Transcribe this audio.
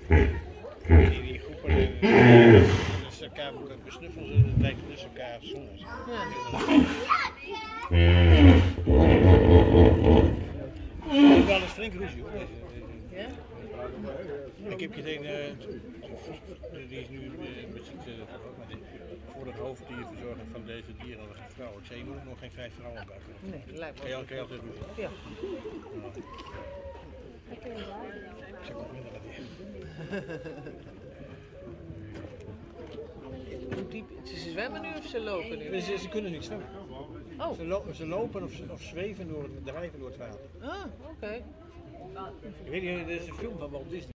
Die groepen dus elkaar besnuffelen ze, het lijkt dus elkaar zongen. Het is wel eens flink ruzie hoor. Ja? Ik heb geen die is nu met maar de vorige hoofddierverzorger van deze dieren was een vrouw. Ik zei, je moet nog geen 5 vrouwen bakken. Nee, lijkt me. Kan je altijd doen. Ja. Ik zeg ook minder dat Hoe diep? Ze zwemmen nu of ze lopen nu? Ze kunnen niet zwemmen. Oh. Ze lopen of zweven door het drijven door het water. Ah, oké. Ik weet niet, er is een film van Walt Disney.